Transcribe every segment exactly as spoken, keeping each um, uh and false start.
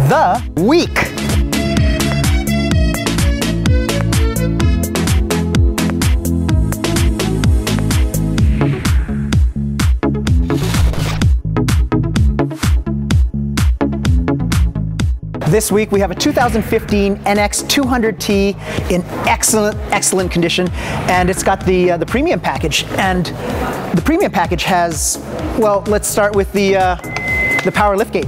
the week. This week we have a two thousand fifteen N X two hundred T in excellent, excellent condition, and it's got the uh, the premium package. And the premium package has, well, let's start with the uh, the power liftgate.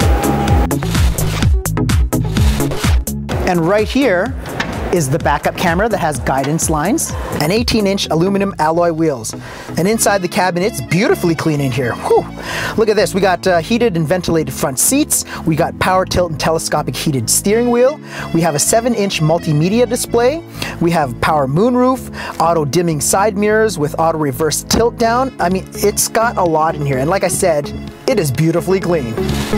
And right here is the backup camera that has guidance lines, and eighteen inch aluminum alloy wheels. And inside the cabin, it's beautifully clean in here. Whew. Look at this, we got uh, heated and ventilated front seats, we got power tilt and telescopic heated steering wheel, we have a seven inch multimedia display, we have power moonroof, auto dimming side mirrors with auto reverse tilt down. I mean, it's got a lot in here, and like I said, it is beautifully clean.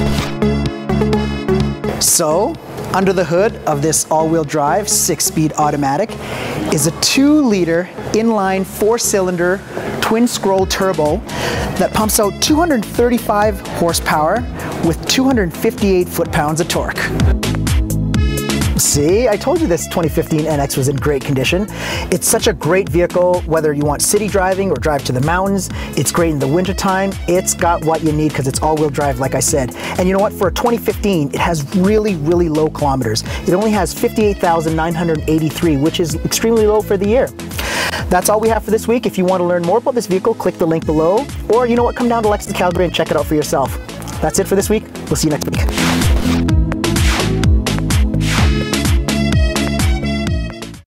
So, under the hood of this all-wheel drive six-speed automatic is a two liter inline four-cylinder twin-scroll turbo that pumps out two hundred thirty-five horsepower with two hundred fifty-eight foot-pounds of torque. See, I told you this twenty fifteen N X was in great condition. It's such a great vehicle, whether you want city driving or drive to the mountains. It's great in the wintertime. It's got what you need because it's all-wheel drive, like I said. And you know what? For a twenty fifteen, it has really, really low kilometers. It only has fifty-eight thousand nine hundred eighty-three, which is extremely low for the year. That's all we have for this week. If you want to learn more about this vehicle, click the link below. Or you know what? Come down to Lexus Calgary and check it out for yourself. That's it for this week. We'll see you next week.